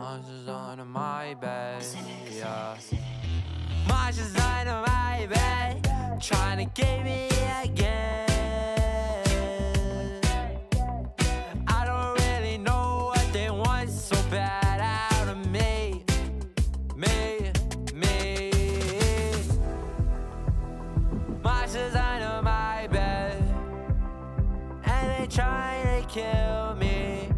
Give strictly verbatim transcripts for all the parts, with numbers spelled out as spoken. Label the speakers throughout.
Speaker 1: Monsters under my bed, yeah. Monsters under my bed, trying to get me again. I don't really know what they want so bad out of me, me, me. Monsters under my bed, and they trying to kill me.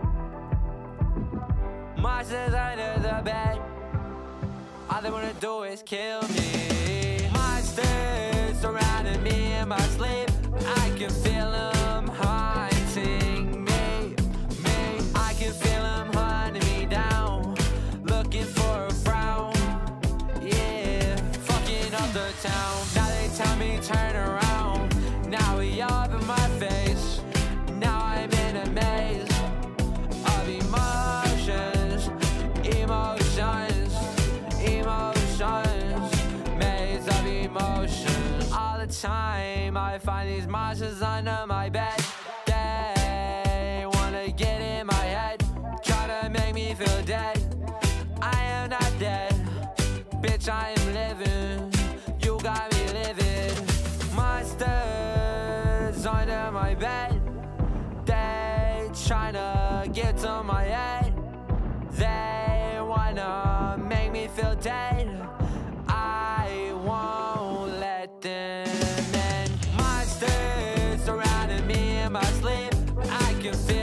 Speaker 1: Monsters under the bed, all they wanna do is kill me. Monsters surrounding me in my sleep, I can feel them haunting me, me. I can feel them hunting me down, looking for a frown, yeah. Fucking up the town, now they tell me turn around. Now we up in my face, now I'm in a maze of emotions, emotions, emotions, maze of emotions. All the time I find these monsters under my bed. They wanna get in my head, try to make me feel dead. I am not dead, bitch, I am living. You got me living. Monsters under my bed, they tryna get to my head. They wanna make me feel dead, I won't let them in. Monsters surrounding me in my sleep, I can feel